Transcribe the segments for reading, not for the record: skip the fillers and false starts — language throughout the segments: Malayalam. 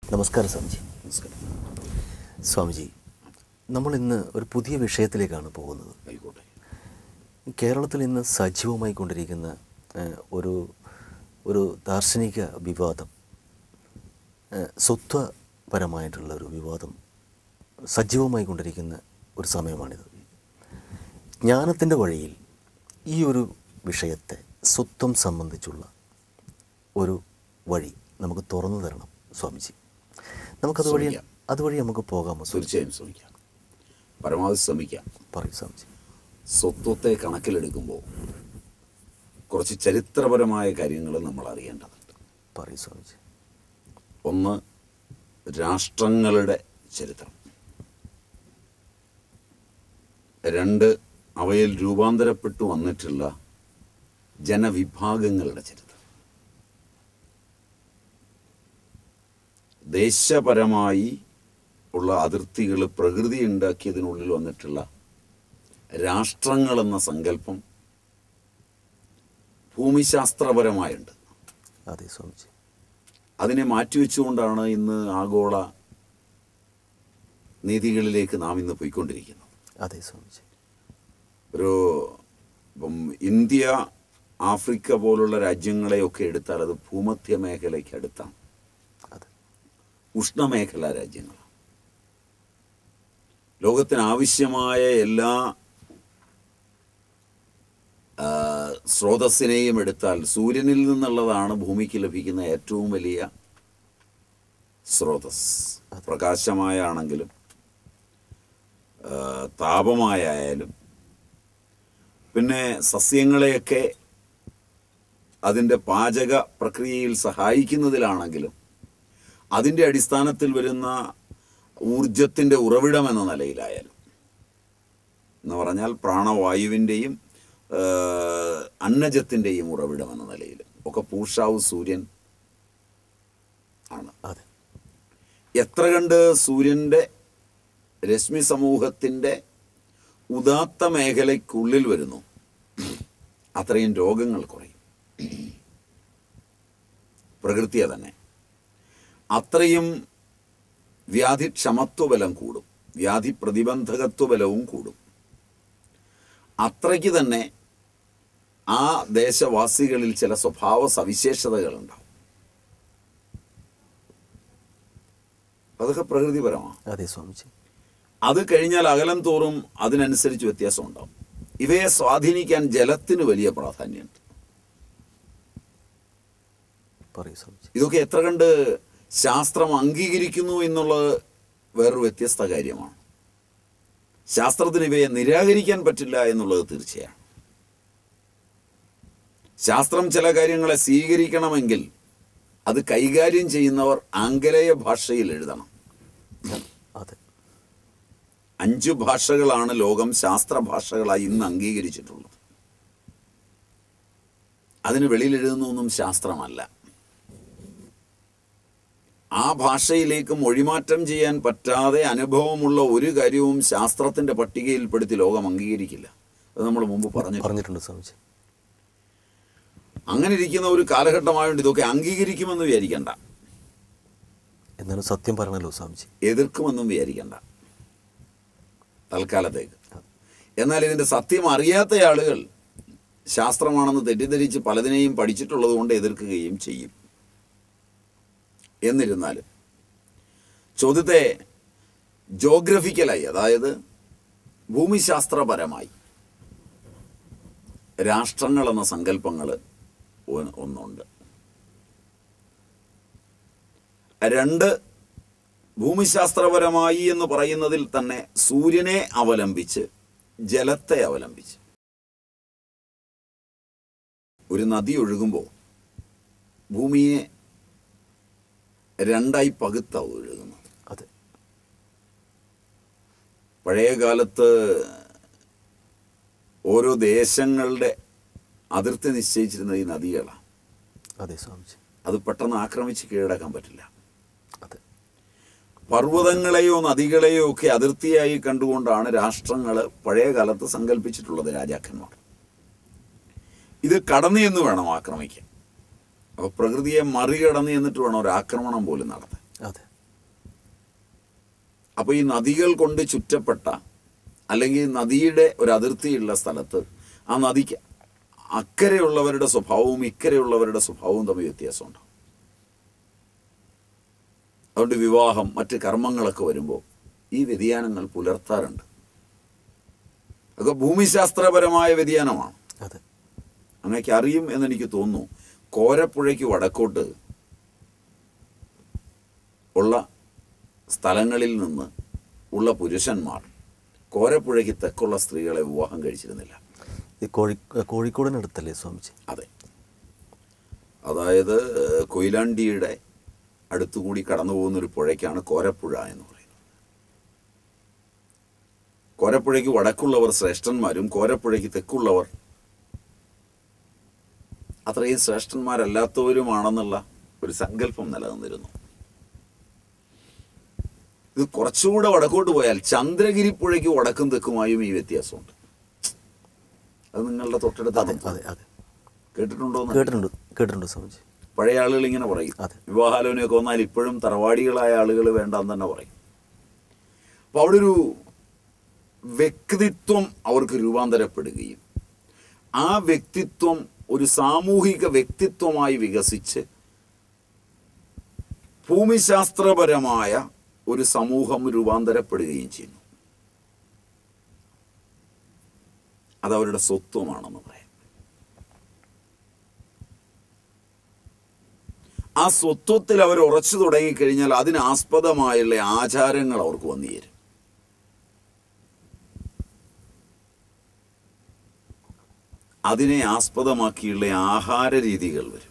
നമസ്കാരം സ്വാമിജി. നമസ്കാരം സ്വാമിജി, നമ്മളിന്ന് ഒരു പുതിയ വിഷയത്തിലേക്കാണ് പോകുന്നത്. ആയിക്കോട്ടെ. കേരളത്തിൽ ഇന്ന് സജീവമായി കൊണ്ടിരിക്കുന്ന ഒരു ഒരു ദാർശനിക വിവാദം, സ്വത്വപരമായിട്ടുള്ള ഒരു വിവാദം സജീവമായി കൊണ്ടിരിക്കുന്ന ഒരു സമയമാണിത്. ജ്ഞാനത്തിൻ്റെ വഴിയിൽ ഈ ഒരു വിഷയത്തെ, സ്വത്വം സംബന്ധിച്ചുള്ള ഒരു വഴി നമുക്ക് തുറന്നു തരണം സ്വാമിജി. അതുവഴി നമുക്ക് പോകാമോ? തീർച്ചയായും ശ്രമിക്കാം, പരമാവധി ശ്രമിക്കാം. പറയൂ സ്വാമിജി. സ്വത്വത്തെ കണക്കിലെടുക്കുമ്പോൾ കുറച്ച് ചരിത്രപരമായ കാര്യങ്ങൾ നമ്മൾ അറിയേണ്ടതുണ്ട്. പറയൂ സ്വാമിജി. ഒന്ന്, രാഷ്ട്രങ്ങളുടെ ചരിത്രം. രണ്ട്, അവയിൽ രൂപാന്തരപ്പെട്ടു വന്നിട്ടുള്ള ജനവിഭാഗങ്ങളുടെ ചരിത്രം. ദേശപരമായി ഉള്ള അതിർത്തികൾ പ്രകൃതി ഉണ്ടാക്കിയതിനുള്ളിൽ വന്നിട്ടുള്ള രാഷ്ട്രങ്ങളെന്ന സങ്കല്പം ഭൂമിശാസ്ത്രപരമായുണ്ട്. അതെ സ്വാമിജി. അതിനെ മാറ്റിവെച്ചുകൊണ്ടാണ് ഇന്ന് ആഗോള നീതികളിലേക്ക് നാം ഇന്ന് പോയിക്കൊണ്ടിരിക്കുന്നത്. അതെ സ്വാമിജി. ഇപ്പം ഇന്ത്യ, ആഫ്രിക്ക പോലുള്ള രാജ്യങ്ങളെയൊക്കെ എടുത്താൽ അത് ഭൂമധ്യ മേഖലയ്ക്ക് അടുത്താണ്. ഉഷ്ണമേഖലാ രാജ്യങ്ങളാണ്. ലോകത്തിന് ആവശ്യമായ എല്ലാ സ്രോതസ്സിനെയും എടുത്താൽ സൂര്യനിൽ നിന്നുള്ളതാണ് ഭൂമിക്ക് ലഭിക്കുന്ന ഏറ്റവും വലിയ സ്രോതസ്. പ്രകാശമായാണെങ്കിലും താപമായാലും പിന്നെ സസ്യങ്ങളെയൊക്കെ അതിൻ്റെ പാചക പ്രക്രിയയിൽ സഹായിക്കുന്നതിലാണെങ്കിലും അതിൻ്റെ അടിസ്ഥാനത്തിൽ വരുന്ന ഊർജത്തിൻ്റെ ഉറവിടം എന്ന നിലയിലായാലും, എന്ന് പറഞ്ഞാൽ പ്രാണവായുവിൻ്റെയും അന്നജത്തിൻ്റെയും ഉറവിടം എന്ന നിലയിൽ ഒക്കെ പൂഷാവ് സൂര്യൻ ആണ്. എത്ര കണ്ട് സൂര്യൻ്റെ രശ്മി സമൂഹത്തിൻ്റെ ഉദാത്ത മേഖലയ്ക്കുള്ളിൽ വരുന്നു, അത്രയും രോഗങ്ങൾ കുറയും. പ്രകൃതിയെ തന്നെ അത്രയും വ്യാധിക്ഷമത്വബലം കൂടും, വ്യാധി പ്രതിബന്ധകത്വബലവും കൂടും. അത്രയ്ക്ക് തന്നെ ആ ദേശവാസികളിൽ ചില സ്വഭാവ സവിശേഷതകളുണ്ടാവും. അതൊക്കെ പ്രകൃതിപരമാണ്. അതെ സ്വാമിജി. അത് കഴിഞ്ഞാൽ അകലം തോറും അതിനനുസരിച്ച് വ്യത്യാസം ഉണ്ടാവും. ഇവയെ സ്വാധീനിക്കാൻ ജലത്തിന് വലിയ പ്രാധാന്യമുണ്ട്. ഇതൊക്കെ എത്ര കണ്ട് ശാസ്ത്രം അംഗീകരിക്കുന്നു എന്നുള്ളത് വേറൊരു വ്യത്യസ്ത കാര്യമാണ്. ശാസ്ത്രത്തിന് ഇവയെ നിരാകരിക്കാൻ പറ്റില്ല എന്നുള്ളത് തീർച്ചയാണ്. ശാസ്ത്രം ചില കാര്യങ്ങളെ സ്വീകരിക്കണമെങ്കിൽ അത് കൈകാര്യം ചെയ്യുന്നവർ ആംഗലേയ ഭാഷയിൽ എഴുതണം. 5 ഭാഷകളാണ് ലോകം ശാസ്ത്ര ഭാഷകളായി ഇന്ന് അംഗീകരിച്ചിട്ടുള്ളത്. അതിന് വെളിയിൽ എഴുതുന്നൊന്നും ശാസ്ത്രമല്ല. ആ ഭാഷയിലേക്ക് മൊഴിമാറ്റം ചെയ്യാൻ പറ്റാതെ അനുഭവമുള്ള ഒരു കാര്യവും ശാസ്ത്രത്തിന്റെ പട്ടികയിൽപ്പെടുത്തി ലോകം അംഗീകരിക്കില്ല. അത് നമ്മൾ മുമ്പ് പറഞ്ഞിട്ടുണ്ട് സ്വാമിജി. അങ്ങനെ ഇരിക്കുന്ന ഒരു കാലഘട്ടമായതുകൊണ്ട് ഇതൊക്കെ അംഗീകരിക്കുമെന്ന് വിചാരിക്കണ്ട. എന്നാലും സത്യം പറഞ്ഞല്ലോ സ്വാമിജി. എതിർക്കുമെന്നും വിചാരിക്കണ്ട തൽക്കാലത്തേക്ക്. എന്നാൽ ഇതിന്റെ സത്യം അറിയാത്ത ആളുകൾ ശാസ്ത്രമാണെന്ന് തെറ്റിദ്ധരിച്ച് പലതിനെയും പഠിച്ചിട്ടുള്ളത് കൊണ്ട് എതിർക്കുകയും ചെയ്യും. എന്നിരുന്നാലും ചോദ്യത്തെ ജോഗ്രഫിക്കലായി, അതായത് ഭൂമിശാസ്ത്രപരമായി രാഷ്ട്രങ്ങൾ എന്ന സങ്കല്പങ്ങൾ ഒന്നുണ്ട്. 2, ഭൂമിശാസ്ത്രപരമായി എന്ന് പറയുന്നതിൽ തന്നെ സൂര്യനെ അവലംബിച്ച്, ജലത്തെ അവലംബിച്ച്. ഒരു നദി ഒഴുകുമ്പോൾ ഭൂമിയെ 2ആയി പകുത്താവും ഒഴുകുന്നത്. പഴയ കാലത്ത് ഓരോ ദേശങ്ങളുടെ അതിർത്തി നിശ്ചയിച്ചിരുന്നത് ഈ നദികളാണ്. അത് പെട്ടെന്ന് ആക്രമിച്ച് കീഴടക്കാൻ പറ്റില്ല. പർവ്വതങ്ങളെയോ നദികളെയോ ഒക്കെ അതിർത്തിയായി കണ്ടുകൊണ്ടാണ് രാഷ്ട്രങ്ങൾ പഴയ കാലത്ത് സങ്കല്പിച്ചിട്ടുള്ളത്, രാജാക്കന്മാർ. ഇത് കടന്നു എന്ന് വേണം ആക്രമിക്കാൻ. അപ്പോൾ പ്രകൃതിയെ മറികടന്ന് എന്നിട്ട് വേണം ഒരു ആക്രമണം പോലും നടത്താൻ. അപ്പോൾ ഈ നദികൾ കൊണ്ട് ചുറ്റപ്പെട്ട അല്ലെങ്കിൽ നദിയുടെ ഒരു അതിർത്തിയുള്ള സ്ഥലത്ത് ആ നദിക്ക് അക്കരെയുള്ളവരുടെ സ്വഭാവവും ഇക്കരെയുള്ളവരുടെ സ്വഭാവവും തമ്മിൽ വ്യത്യാസമുണ്ടാവും. അതുകൊണ്ട് വിവാഹം, മറ്റ് കർമ്മങ്ങളൊക്കെ വരുമ്പോൾ ഈ വ്യതിയാനങ്ങൾ പുലർത്താറുണ്ട്. അതൊക്കെ ഭൂമിശാസ്ത്രപരമായ വ്യതിയാനമാണ്. അതെ, അങ്ങനെയൊക്കെ അറിയും എന്നെനിക്ക് തോന്നുന്നു. കോരപ്പുഴയ്ക്ക് വടക്കോട്ട് ഉള്ള സ്ഥലങ്ങളിൽ നിന്ന് ഉള്ള പുരുഷന്മാർ കോരപ്പുഴയ്ക്ക് തെക്കുള്ള സ്ത്രീകളെ വിവാഹം കഴിച്ചിരുന്നില്ല. ഈ കോഴിക്കോടിനടുത്തല്ലേ സ്വാമിജി? അതെ, അതായത് കൊയിലാണ്ടിയുടെ അടുത്തുകൂടി കടന്നു പോകുന്നൊരു പുഴയ്ക്കാണ് കോരപ്പുഴ എന്ന് പറയുന്നത്. കോരപ്പുഴയ്ക്ക് വടക്കുള്ളവർ ശ്രേഷ്ഠന്മാരും കോരപ്പുഴയ്ക്ക് തെക്കുള്ളവർ അത്രയും ശ്രേഷ്ഠന്മാരല്ലാത്തവരുമാണെന്നുള്ള ഒരു സങ്കല്പം നിലനിന്നിരുന്നു. ഇത് കുറച്ചുകൂടെ വടക്കോട്ട് പോയാൽ ചന്ദ്രഗിരി പുഴയ്ക്ക് വടക്കും തെക്കുമായും ഈ വ്യത്യാസമുണ്ട്. അത് നിങ്ങളുടെ തൊട്ടടുത്താണ്. കേട്ടിട്ടുണ്ടോ? കേട്ടിട്ടുണ്ട് സ്വാമിജി. പഴയ ആളുകൾ ഇങ്ങനെ പറയും, വിവാഹാലോചനയൊക്കെ വന്നാൽ ഇപ്പോഴും തറവാടികളായ ആളുകൾ വേണ്ടെന്ന് തന്നെ പറയും. അപ്പോൾ അവിടെ ഒരു വ്യക്തിത്വം അവർക്ക് രൂപാന്തരപ്പെടുകയും ആ വ്യക്തിത്വം ഒരു സാമൂഹിക വ്യക്തിത്വമായി വികസിച്ച് ഭൂമിശാസ്ത്രപരമായ ഒരു സമൂഹം രൂപാന്തരപ്പെടുകയും ചെയ്യുന്നു. അതവരുടെ സ്വത്വമാണെന്ന് പറയാം. ആ സ്വത്വത്തിൽ അവർ ഉറച്ചു തുടങ്ങിക്കഴിഞ്ഞാൽ അതിനാസ്പദമായുള്ള ആചാരങ്ങൾ അവർക്ക് വന്നു ചേരും. അതിനെ ആസ്പദമാക്കിയുള്ള ആഹാര രീതികൾ വരും.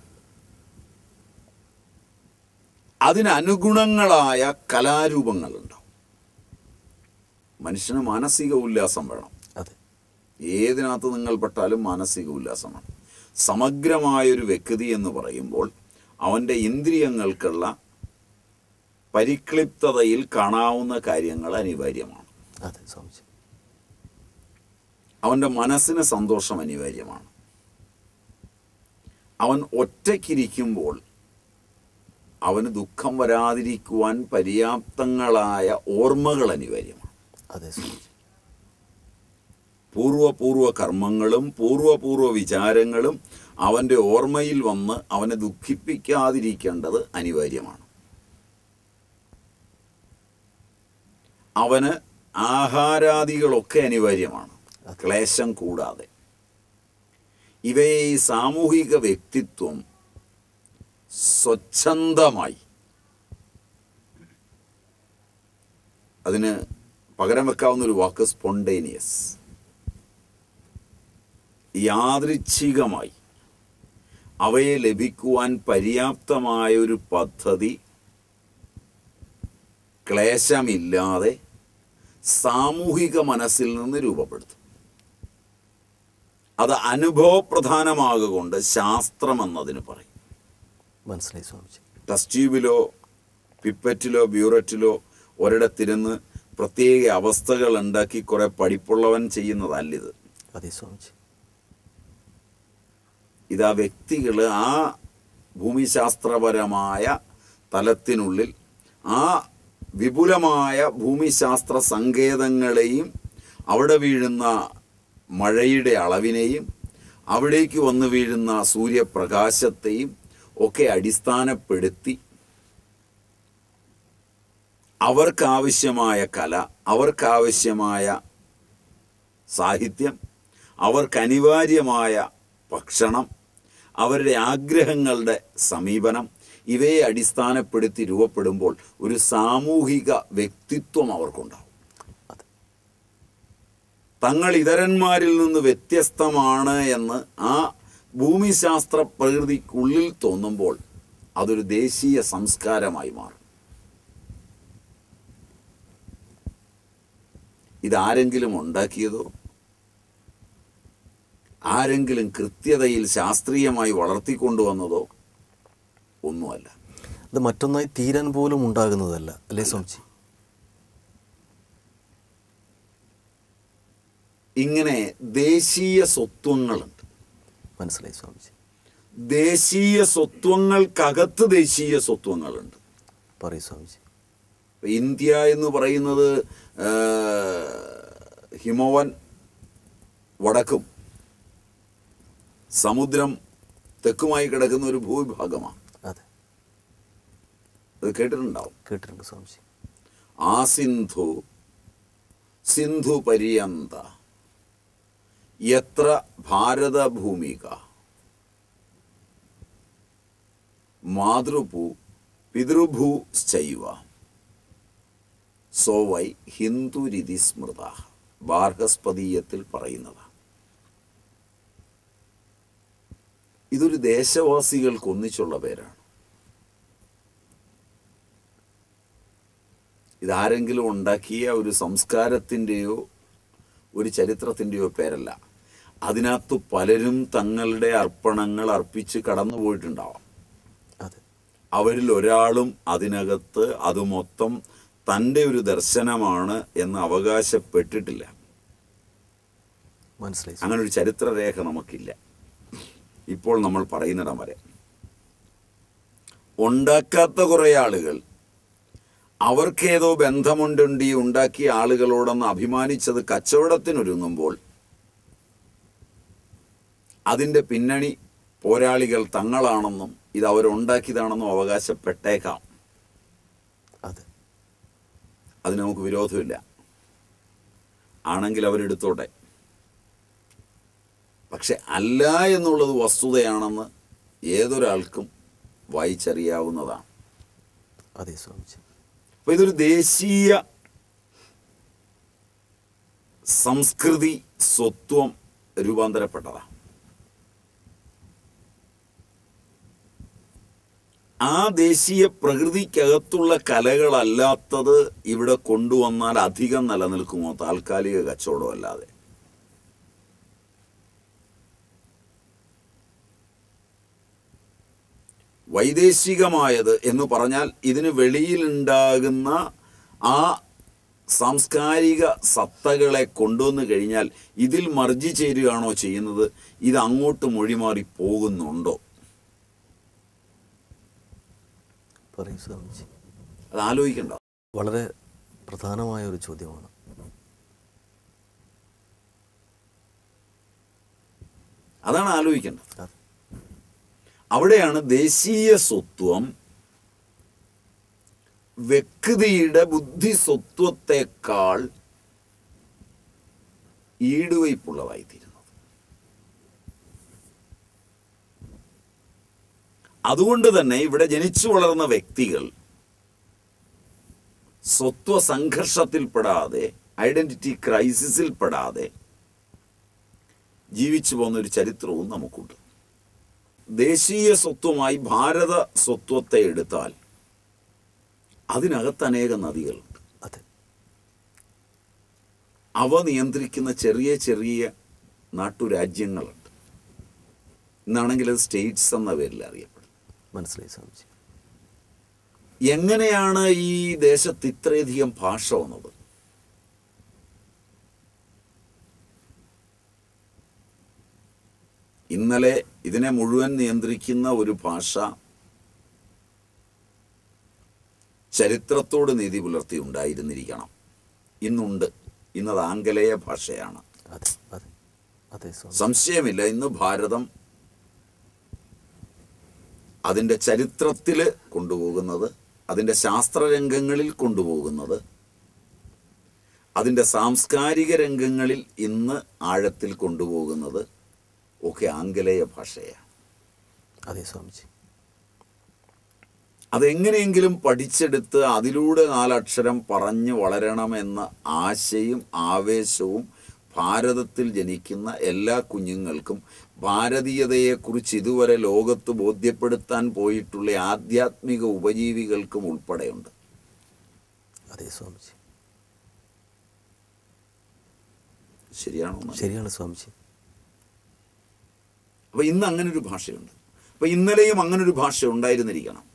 അതിനനുഗുണങ്ങളായ കലാരൂപങ്ങളുണ്ടാവും. മനുഷ്യന് മാനസിക ഉല്ലാസം വേണം. ഏതിനകത്ത് നിങ്ങൾ പെട്ടാലും മാനസിക ഉല്ലാസം വേണം. സമഗ്രമായൊരു വ്യക്തി എന്ന് പറയുമ്പോൾ അവൻ്റെ ഇന്ദ്രിയങ്ങൾക്കുള്ള പരിക്ലിപ്തതയിൽ കാണാവുന്ന കാര്യങ്ങൾ അനിവാര്യമാണ്. അവൻ്റെ മനസ്സിന് സന്തോഷം അനിവാര്യമാണ്. അവൻ ഒറ്റയ്ക്കിരിക്കുമ്പോൾ അവന് ദുഃഖം വരാതിരിക്കുവാൻ പര്യാപ്തങ്ങളായ ഓർമ്മകൾ അനിവാര്യമാണ്. പൂർവപൂർവ കർമ്മങ്ങളും പൂർവപൂർവ വിചാരങ്ങളും അവൻ്റെ ഓർമ്മയിൽ വന്ന് അവനെ ദുഃഖിപ്പിക്കാതിരിക്കേണ്ടത് അനിവാര്യമാണ്. അവന് ആഹാരാദികളൊക്കെ അനിവാര്യമാണ്, ക്ലേശം കൂടാതെ. ഇവയെ ഈ സാമൂഹിക വ്യക്തിത്വം സ്വച്ഛന്തമായി, അതിന് പകരം വെക്കാവുന്നൊരു വാക്ക് സ്പോണ്ടേനിയസ്, യാദൃച്ഛികമായി അവയെ ലഭിക്കുവാൻ പര്യാപ്തമായൊരു പദ്ധതി ക്ലേശമില്ലാതെ സാമൂഹിക മനസ്സിൽ നിന്ന് രൂപപ്പെടുത്തും. അത് അനുഭവപ്രധാനമാകൊണ്ട് ശാസ്ത്രം എന്നതിന് പറയും. മനസ്സിലായി സ്വാമിജി. ടെസ്റ്റ് ട്യൂബിലോ പിപ്പറ്റിലോ ബ്യൂററ്റിലോ ഒരിടത്തിരുന്ന് പ്രത്യേക അവസ്ഥകൾ ഉണ്ടാക്കി കുറെ പഠിപ്പുള്ളവൻ ചെയ്യുന്നതല്ലിത്. അതെ സ്വാമിജി. ഇതാ വ്യക്തികൾ ആ ഭൂമിശാസ്ത്രപരമായ തലത്തിനുള്ളിൽ ആ വിപുലമായ ഭൂമിശാസ്ത്ര സങ്കേതങ്ങളെയും അവിടെ വീഴുന്ന മഴയുടെ അളവിനെയും അവിടേക്ക് വന്നു വീഴുന്ന സൂര്യപ്രകാശത്തെയും ഒക്കെ അടിസ്ഥാനപ്പെടുത്തി അവർക്കാവശ്യമായ കല, അവർക്കാവശ്യമായ സാഹിത്യം, അവർക്കനിവാര്യമായ ഭക്ഷണം, അവരുടെ ആഗ്രഹങ്ങളുടെ സമീപനം, ഇവയെ അടിസ്ഥാനപ്പെടുത്തി രൂപപ്പെടുമ്പോൾ ഒരു സാമൂഹിക വ്യക്തിത്വം അവർക്കുണ്ടാവും. തങ്ങൾ ഇതരന്മാരിൽ നിന്ന് വ്യത്യസ്തമാണ് എന്ന് ആ ഭൂമിശാസ്ത്ര പ്രകൃതിക്കുള്ളിൽ തോന്നുമ്പോൾ അതൊരു ദേശീയ സംസ്കാരമായി മാറും. ഇതാരെങ്കിലും ഉണ്ടാക്കിയതോ ആരെങ്കിലും കൃത്യതയിൽ ശാസ്ത്രീയമായി വളർത്തിക്കൊണ്ടുവന്നതോ ഒന്നുമല്ല. അത് മറ്റൊന്നായി തീരാൻ പോലും ഉണ്ടാകുന്നതല്ല അല്ലേ സ്വാമിജി? ഇങ്ങനെ ദേശീയ സ്വത്വങ്ങളുണ്ട്. മനസ്സിലായി സ്വാമിജി. ദേശീയ സ്വത്വങ്ങൾക്കകത്ത് ദേശീയ സ്വത്വങ്ങളുണ്ട്. പറയൂ സ്വാമിജി. ഇന്ത്യ എന്ന് പറയുന്നത് ഹിമവൻ വടക്കും സമുദ്രം തെക്കുമായി കിടക്കുന്ന ഒരു ഭൂവിഭാഗമാണ്. അതെ, അത് കേട്ടിട്ടുണ്ടാവും. കേട്ടിട്ടുണ്ട് സ്വാമിജി. ആ സിന്ധു പര്യന്ത യത്ര ഭാരതഭൂമിക മാതൃഭൂ പിതൃഭൂശ്ചൈവ സോവൈ ഹിന്ദുരിതി സ്മൃത. ബാർഹസ്പതീയത്തിൽ പറയുന്നതാണ്. ഇതൊരു ദേശവാസികൾക്ക് ഒന്നിച്ചുള്ള പേരാണ്. ഇതാരെങ്കിലും ഉണ്ടാക്കിയ ഒരു സംസ്കാരത്തിൻ്റെയോ ഒരു ചരിത്രത്തിൻ്റെയോ പേരല്ല. അതിനകത്ത് പലരും തങ്ങളുടെ അർപ്പണങ്ങൾ അർപ്പിച്ച് കടന്നു പോയിട്ടുണ്ടാവാം. അവരിൽ ഒരാളും അതിനകത്ത് അത് മൊത്തം തൻ്റെ ഒരു ദർശനമാണ് എന്ന് അവകാശപ്പെട്ടിട്ടില്ല. മനസ്സിലായി. അങ്ങനെ ഒരു ചരിത്രരേഖ നമുക്കില്ല. ഇപ്പോൾ നമ്മൾ പറയുന്നിടം വരെ ഉണ്ടാക്കാത്ത കുറേ ആളുകൾ അവർക്കേതോ ബന്ധമുണ്ട് ഈ ഉണ്ടാക്കിയ ആളുകളോടൊന്ന് അഭിമാനിച്ചത് കച്ചവടത്തിനൊരുങ്ങുമ്പോൾ അതിൻ്റെ പിന്നണി പോരാളികൾ തങ്ങളാണെന്നും ഇത് അവരുണ്ടാക്കിയതാണെന്നും അവകാശപ്പെട്ടേക്കാം. അതിന് നമുക്ക് വിരോധമില്ല. ആണെങ്കിൽ അവരെടുത്തോട്ടെ. പക്ഷെ അല്ല എന്നുള്ളത് വസ്തുതയാണെന്ന് ഏതൊരാൾക്കും വായിച്ചറിയാവുന്നതാണ്. അതെ സ്വാമിജി. അപ്പോൾ ഇതൊരു ദേശീയ സംസ്കൃതി സ്വത്വം രൂപാന്തരപ്പെട്ടതാണ്. ആ ദേശീയ പ്രകൃതിക്കകത്തുള്ള കലകളല്ലാത്തത് ഇവിടെ കൊണ്ടുവന്നാൽ അധികം നിലനിൽക്കുമോ? താൽക്കാലിക കച്ചവടമല്ലാതെ. വൈദേശികമായത് എന്ന് പറഞ്ഞാൽ ഇതിന് വെളിയിലുണ്ടാകുന്ന ആ സാംസ്കാരിക സത്തകളെ കൊണ്ടുവന്നു കഴിഞ്ഞാൽ ഇതിൽ മർജി ചേരുകയാണോ ചെയ്യുന്നത്? ഇത് അങ്ങോട്ട് മൊഴിമാറി പോകുന്നുണ്ടോ? അത് ആലോചിക്കണ്ട. വളരെ പ്രധാനമായ ഒരു ചോദ്യമാണ്. അതാണ് ആലോചിക്കേണ്ടത്. അവിടെയാണ് ദേശീയ സ്വത്വം വ്യക്തിയുടെ ബുദ്ധി സ്വത്വത്തെക്കാൾ ഈടുവയ്പുള്ളതായിത്തീരുന്നത്. അതുകൊണ്ട് തന്നെ ഇവിടെ ജനിച്ചു വളർന്ന വ്യക്തികൾ സ്വത്വ സംഘർഷത്തിൽപ്പെടാതെ, ഐഡന്റിറ്റി ക്രൈസിസിൽപ്പെടാതെ ജീവിച്ചു പോകുന്നൊരു ചരിത്രവും നമുക്കുണ്ട്. ദേശീയ സ്വത്വമായി ഭാരത സ്വത്വത്തെ എടുത്താൽ അതിനകത്ത് അനേകം നദികളുണ്ട്. അവ നിയന്ത്രിക്കുന്ന ചെറിയ ചെറിയ നാട്ടുരാജ്യങ്ങളുണ്ട്. ഇന്നാണെങ്കിൽ അത് സ്റ്റേറ്റ്സ് എന്ന പേരിൽ അറിയപ്പെടും. മനസ്സിലായി സ്വാമിജി. എങ്ങനെയാണ് ഈ ദേശത്ത് ഇത്രയധികം ഭാഷ വന്നത്? ഇന്നലെ ഇതിനെ മുഴുവൻ നിയന്ത്രിക്കുന്ന ഒരു ഭാഷ ചരിത്രത്തോട് നീതി പുലർത്തി ഉണ്ടായിരുന്നിരിക്കണം. ഇന്നുണ്ട്. ഇന്നത് ആംഗലേയ ഭാഷയാണ്. സംശയമില്ല. ഇന്ന് ഭാരതം അതിൻ്റെ ചരിത്രത്തിൽ കൊണ്ടുപോകുന്നത്, അതിൻ്റെ ശാസ്ത്രരംഗങ്ങളിൽ കൊണ്ടുപോകുന്നത്, അതിൻ്റെ സാംസ്കാരിക രംഗങ്ങളിൽ ഇന്ന് ആഴത്തിൽ കൊണ്ടുപോകുന്നത് ഒക്കെ ആംഗലേയ ഭാഷയാണ്. അതെ സ്വാമിജി. അതെങ്ങനെയെങ്കിലും പഠിച്ചെടുത്ത് അതിലൂടെ 4 അക്ഷരം പറഞ്ഞ് വളരണമെന്ന ആശയും ആവേശവും ഭാരതത്തിൽ ജനിക്കുന്ന എല്ലാ കുഞ്ഞുങ്ങൾക്കും ഭാരതീയതയെക്കുറിച്ച് ഇതുവരെ ലോകത്ത് ബോധ്യപ്പെടുത്താൻ പോയിട്ടുള്ള ആധ്യാത്മിക ഉപജീവികൾക്കും ഉൾപ്പെടെയുണ്ട്. അതെ സ്വാമിജി. ശരിയാണോ? ശരിയാണ് സ്വാമിജി. അപ്പോൾ ഇന്ന് അങ്ങനൊരു ഭാഷയുണ്ട്. അപ്പോൾ ഇന്നലെയും അങ്ങനൊരു ഭാഷ ഉണ്ടായിരുന്നിരിക്കണം.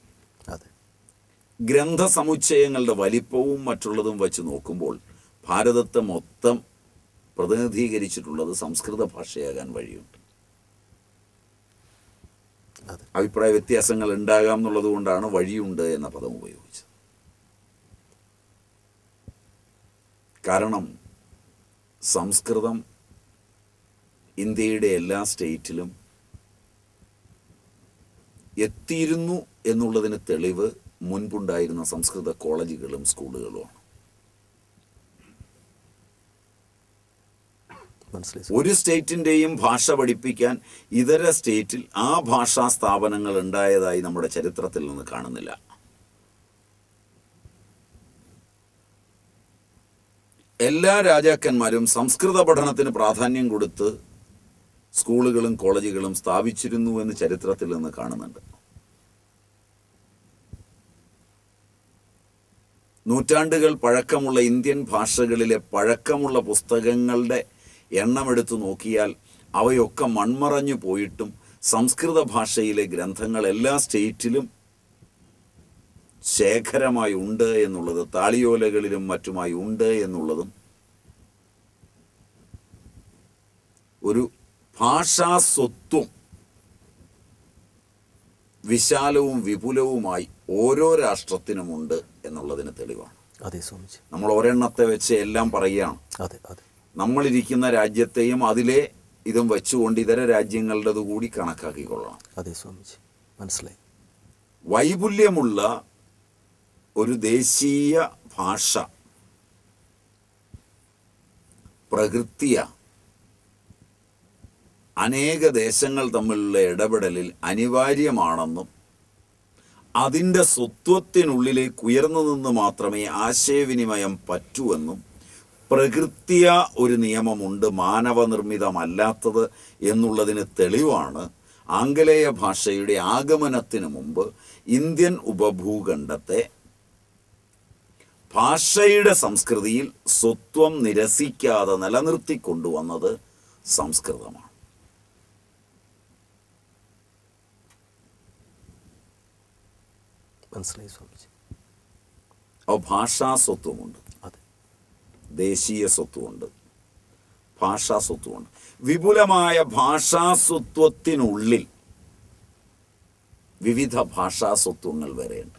ഗ്രന്ഥസമുച്ചയങ്ങളുടെ വലിപ്പവും മറ്റുള്ളതും വെച്ച് നോക്കുമ്പോൾ ഭാരതത്തെ മൊത്തം പ്രതിനിധീകരിച്ചിട്ടുള്ളത് സംസ്കൃത ഭാഷയാകാൻ വഴിയുണ്ട്. അഭിപ്രായ വ്യത്യാസങ്ങൾ ഉണ്ടാകാം എന്നുള്ളത് കൊണ്ടാണ് വഴിയുണ്ട് എന്ന പദം ഉപയോഗിച്ചത്. കാരണം സംസ്കൃതം ഇന്ത്യയുടെ എല്ലാ സ്റ്റേറ്റിലും എത്തിയിരുന്നു എന്നുള്ളതിന് തെളിവ് മുൻപുണ്ടായിരുന്ന സംസ്കൃത കോളേജുകളും സ്കൂളുകളുമാണ്. ഒരു സ്റ്റേറ്റിൻ്റെയും ഭാഷ പഠിപ്പിക്കാൻ ഇതര സ്റ്റേറ്റിൽ ആ ഭാഷാ സ്ഥാപനങ്ങൾ ഉണ്ടായതായി നമ്മുടെ ചരിത്രത്തിൽ നിന്ന് കാണുന്നില്ല. എല്ലാ രാജാക്കന്മാരും സംസ്കൃത പഠനത്തിന് പ്രാധാന്യം കൊടുത്ത് സ്കൂളുകളും കോളേജുകളും സ്ഥാപിച്ചിരുന്നു എന്ന് ചരിത്രത്തിൽ നിന്ന് കാണുന്നുണ്ട്. നൂറ്റാണ്ടുകൾ പഴക്കമുള്ള ഇന്ത്യൻ ഭാഷകളിലെ പഴക്കമുള്ള പുസ്തകങ്ങളുടെ എണ്ണമെടുത്തു നോക്കിയാൽ അവയൊക്കെ മൺമറഞ്ഞു പോയിട്ടും സംസ്കൃത ഭാഷയിലെ ഗ്രന്ഥങ്ങൾ എല്ലാ സ്റ്റേറ്റിലും ശേഖരമായി ഉണ്ട് എന്നുള്ളത്, താളിയോലകളിലും മറ്റുമായി ഉണ്ട് എന്നുള്ളതും ഒരു ഭാഷാ സ്വത്വം വിശാലവും വിപുലവുമായി ഓരോ രാഷ്ട്രത്തിനുമുണ്ട് എന്നുള്ളതിന് തെളിവാണ്. അതെ സ്വാമിജി. നമ്മൾ ഒരെണ്ണത്തെ വെച്ച് എല്ലാം പറയുകയാണ്. അതെ അതെ. നമ്മളിരിക്കുന്ന രാജ്യത്തെയും അതിലെ ഇതും വെച്ചുകൊണ്ട് ഇതര രാജ്യങ്ങളുടേത് കൂടി കണക്കാക്കിക്കൊള്ളണം. അതെ സ്വാമിജി, മനസ്സിലായി. വൈപുല്യമുള്ള ഒരു ദേശീയ ഭാഷ പ്രകൃതിയ അനേക ദേശങ്ങൾ തമ്മിലുള്ള ഇടപെടലിൽ അനിവാര്യമാണെന്നും അതിൻ്റെ സ്വത്വത്തിനുള്ളിലേക്ക് ഉയർന്നു നിന്ന് മാത്രമേ ആശയവിനിമയം പറ്റൂവെന്നും പ്രകൃതിയ ഒരു നിയമമുണ്ട്, മാനവനിർമ്മിതമല്ലാത്തത് എന്നുള്ളതിന് തെളിവാണ് ആംഗലേയ ഭാഷയുടെ ആഗമനത്തിന് മുമ്പ് ഇന്ത്യൻ ഉപഭൂഖണ്ഡത്തെ ഭാഷയുടെ സംസ്കൃതിയിൽ സ്വത്വം നിരസിക്കാതെ നിലനിർത്തിക്കൊണ്ടുവന്നത് സംസ്കൃതമാണ്. മനസ്സിലായി സ്വാമിജി. അപ്പോൾ ഭാഷാ സ്വത്വമുണ്ട്, ദേശീയ സ്വത്വമുണ്ട്, ഭാഷാ സ്വത്വമുണ്ട്. വിപുലമായ ഭാഷാ സ്വത്വത്തിനുള്ളിൽ വിവിധ ഭാഷാ സ്വത്വങ്ങൾ വരെയുണ്ട്.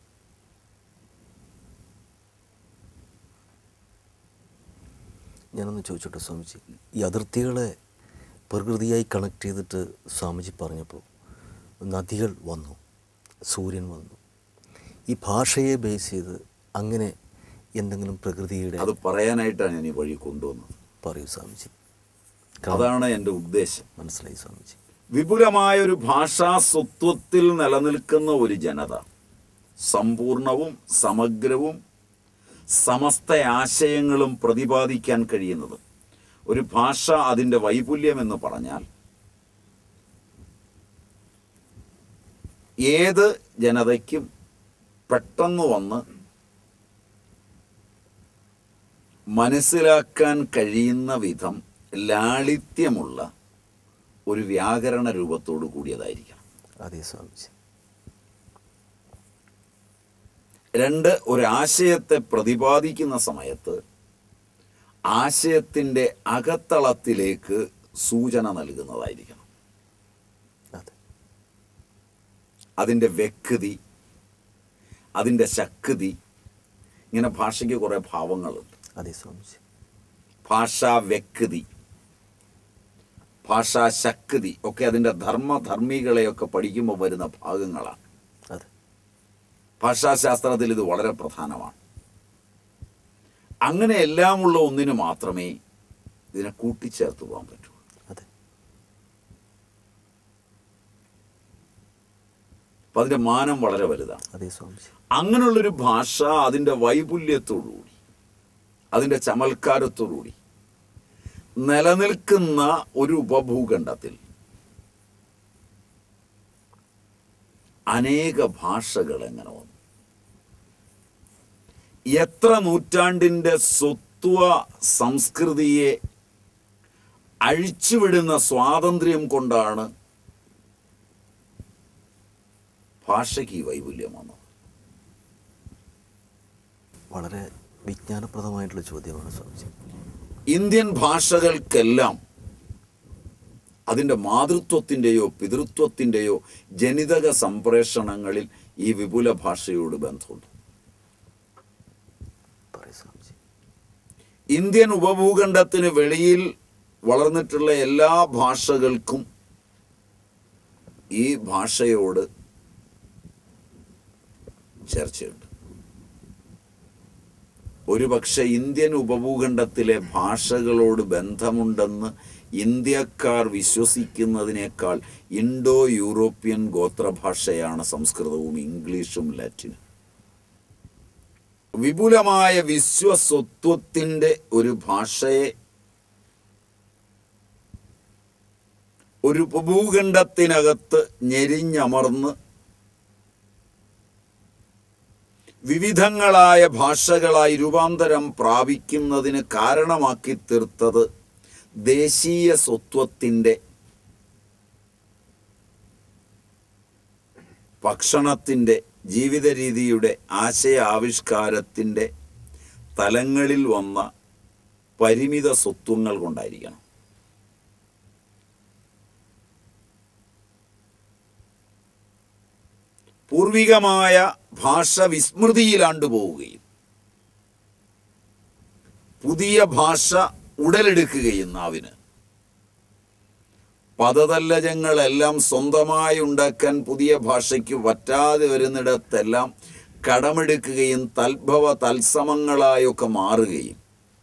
ഞാനൊന്ന് ചോദിച്ചോട്ടെ സ്വാമിജി, ഈ അതിർത്തികളെ പ്രകൃതിയായി കണക്ട് ചെയ്തിട്ട് സ്വാമിജി പറഞ്ഞപ്പോൾ നദികൾ വന്നു, സൂര്യൻ വന്നു, ഈ ഭാഷയെ ബേസ് ചെയ്ത് അങ്ങനെ എന്തെങ്കിലും പ്രകൃതിയുടെ അത് പറയാനായിട്ടാണ് ഞാൻ ഈ വഴി കൊണ്ടുവന്നത്. പറയൂ സ്വാമിജി. അതാണ് എൻ്റെ ഉദ്ദേശം. മനസ്സിലായി സ്വാമിജി. വിപുലമായ ഒരു ഭാഷാ സ്വത്വത്തിൽ നിലനിൽക്കുന്ന ഒരു ജനത സമ്പൂർണവും സമഗ്രവും സമസ്ത ആശയങ്ങളും പ്രതിപാദിക്കാൻ കഴിയുന്നത് ഒരു ഭാഷ അതിൻ്റെ വൈപുല്യം എന്ന് പറഞ്ഞാൽ ഏത് ജനതയ്ക്കും പെട്ടെന്ന് വന്ന് മനസ്സിലാക്കാൻ കഴിയുന്ന വിധം ലാളിത്യമുള്ള ഒരു വ്യാകരണ രൂപത്തോടു കൂടിയതായിരിക്കണം. അതെ സ്വാമിജി. രണ്ട്, ഒരാശയത്തെ പ്രതിപാദിക്കുന്ന സമയത്ത് ആശയത്തിൻ്റെ അകത്തളത്തിലേക്ക് സൂചന നൽകുന്നതായിരിക്കണം. അതിൻ്റെ വ്യക്തി, അതിൻ്റെ ശക്തി, ഇങ്ങനെ ഭാഷയ്ക്ക് കുറേ ഭാവങ്ങളുണ്ട്. അതെ സ്വാമിജി. ഭാഷാ വ്യക്തി, ഭാഷാ ശക്തി ഒക്കെ അതിൻ്റെ ധർമ്മികളെയൊക്കെ പഠിക്കുമ്പോൾ വരുന്ന ഭാഗങ്ങളാണ്. ഭാഷാശാസ്ത്രത്തിൽ ഇത് വളരെ പ്രധാനമാണ്. അങ്ങനെ എല്ലാമുള്ള ഒന്നിന് മാത്രമേ ഇതിനെ കൂട്ടിച്ചേർത്ത് പോകാൻ പറ്റൂ. അപ്പം അതിൻ്റെ മാനം വളരെ വലുതാണ്. അങ്ങനെയുള്ളൊരു ഭാഷ അതിൻ്റെ വൈപുല്യത്തോടുകൂടി അതിൻ്റെ ചമൽക്കാരത്തോടുകൂടി നിലനിൽക്കുന്ന ഒരു ഉപഭൂഖണ്ഡത്തിൽ അനേക ഭാഷകൾ എങ്ങനെ വന്നു? എത്ര നൂറ്റാണ്ടിൻ്റെ സ്വത്വ സംസ്കൃതിയെ അഴിച്ചുവിടുന്ന സ്വാതന്ത്ര്യം കൊണ്ടാണ് ഭാഷയ്ക്ക് ഈ വൈപുല്യം വന്നത്? വളരെ വിജ്ഞാനപ്രദമായിട്ടുള്ള ചോദ്യമാണ് സ്വാമിജി. ഇന്ത്യൻ ഭാഷകൾക്കെല്ലാം അതിൻ്റെ മാതൃത്വത്തിൻ്റെയോ പിതൃത്വത്തിൻ്റെയോ ജനിതക സംപ്രേഷണങ്ങളിൽ ഈ വിപുല ഭാഷയോട് ബന്ധമുണ്ട്. ഇന്ത്യൻ ഉപഭൂഖണ്ഡത്തിന് വെളിയിൽ വളർന്നിട്ടുള്ള എല്ലാ ഭാഷകൾക്കും ഈ ഭാഷയോട് ചർച്ചയുണ്ട്. ഒരുപക്ഷെ ഇന്ത്യൻ ഉപഭൂഖണ്ഡത്തിലെ ഭാഷകളോട് ബന്ധമുണ്ടെന്ന് ഇന്ത്യക്കാർ വിശ്വസിക്കുന്നതിനേക്കാൾ ഇൻഡോ യൂറോപ്യൻ ഗോത്രഭാഷയാണ് സംസ്കൃതവും ഇംഗ്ലീഷും ലാറ്റിനും. വിപുലമായ വിശ്വസ്വത്വത്തിൻ്റെ ഒരു ഭാഷയെ ഒരു ഉപഭൂഖണ്ഡത്തിനകത്ത് ഞെരിഞ്ഞമർന്ന് വിവിധങ്ങളായ ഭാഷകളായി രൂപാന്തരം പ്രാപിക്കുന്നതിന് കാരണമാക്കി തീർത്തത് ദേശീയ സ്വത്വത്തിൻ്റെ, ഭക്ഷണത്തിൻ്റെ, ജീവിത രീതിയുടെ, ആശയ ആവിഷ്കാരത്തിൻ്റെ തലങ്ങളിൽ വന്ന പരിമിത സ്വത്വങ്ങൾ കൊണ്ടായിരിക്കണം. പൂർവികമായ ഭാഷ വിസ്മൃതിയിലാണ്ടുപോവുകയും പുതിയ ഭാഷ ഉടലെടുക്കുകയും നാവിന് പദതല്ലജങ്ങളെല്ലാം സ്വന്തമായി ഉണ്ടാക്കാൻ പുതിയ ഭാഷയ്ക്ക് പറ്റാതെ വരുന്നിടത്തെല്ലാം കടമെടുക്കുകയും തൽഭവ തത്സമങ്ങളായൊക്കെ മാറുകയും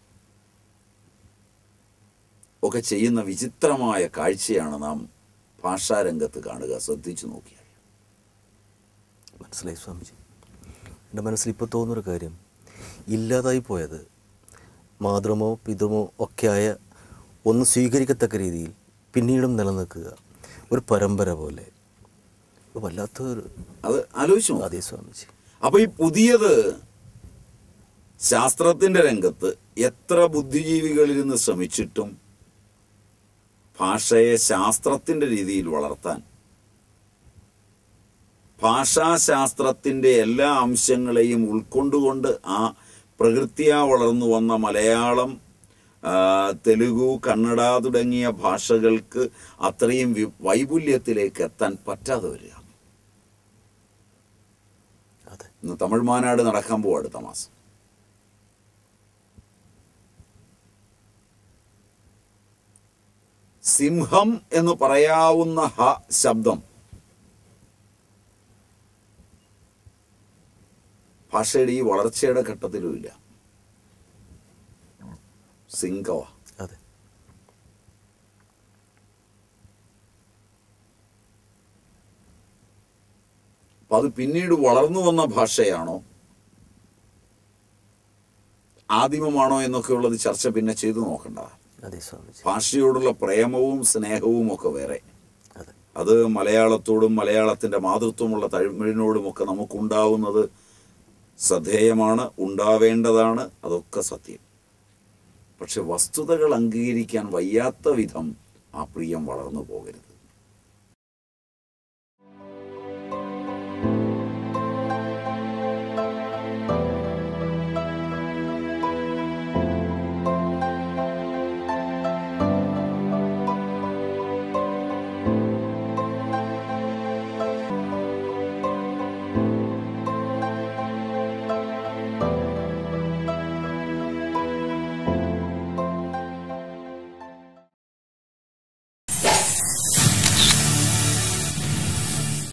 ഒക്കെ ചെയ്യുന്ന വിചിത്രമായ കാഴ്ചയാണ് നാം ഭാഷാരംഗത്ത് കാണുക. ശ്രദ്ധിച്ചു നോക്കിയാൽ മനസ്സിലായി സ്വാമിജി. എൻ്റെ മനസ്സിൽ ഇപ്പോൾ തോന്നുന്നൊരു കാര്യം, ഇല്ലാതായി പോയത് മാതൃമോ പിതൃമോ ഒക്കെയായ ഒന്ന് സ്വീകരിക്കത്തക്ക രീതിയിൽ പിന്നീടും നിലനിൽക്കുക ഒരു പരമ്പര പോലെ, വല്ലാത്തൊരു അത് ആലോചിച്ചു. അതേ സ്വാമിജി. അപ്പോൾ ഈ പുതിയത് ശാസ്ത്രത്തിൻ്റെ രംഗത്ത് എത്ര ബുദ്ധിജീവികളിരുന്ന് ശ്രമിച്ചിട്ടും ഭാഷയെ ശാസ്ത്രത്തിൻ്റെ രീതിയിൽ വളർത്താൻ, ഭാഷാശാസ്ത്രത്തിൻ്റെ എല്ലാ അംശങ്ങളെയും ഉൾക്കൊണ്ടുകൊണ്ട് ആ പ്രകൃത്യാ വളർന്നു വന്ന മലയാളം, തെലുഗു, കന്നഡ തുടങ്ങിയ ഭാഷകൾക്ക് അത്രയും വൈപുല്യത്തിലേക്ക് എത്താൻ പറ്റാതെ വരിക. ഇന്ന് തമിഴ് മാനാട് നടക്കാൻ പോവാ അടുത്ത മാസം. സിംഹം എന്ന് പറയാവുന്ന ഹ ശബ്ദം ഭാഷയുടെ ഈ വളർച്ചയുടെ ഘട്ടത്തിലുമില്ല. സിംഹവ. അതെ. അപ്പൊ അത് പിന്നീട് വളർന്നു വന്ന ഭാഷയാണോ ആദിമമാണോ എന്നൊക്കെയുള്ളത് ചർച്ച പിന്നെ ചെയ്തു നോക്കേണ്ടതാണ്. ഭാഷയോടുള്ള പ്രേമവും സ്നേഹവും ഒക്കെ വേറെ. അത് മലയാളത്തോടും മലയാളത്തിൻ്റെ മാതൃത്വമുള്ള തമിഴിനോടുമൊക്കെ നമുക്കുണ്ടാവുന്നത് ശ്രദ്ധേയമാണ്, ഉണ്ടാവേണ്ടതാണ്, അതൊക്കെ സത്യം. പക്ഷെ വസ്തുതകൾ അംഗീകരിക്കാൻ വയ്യാത്ത വിധം ആ പ്രിയം വളർന്നു പോകരുത്.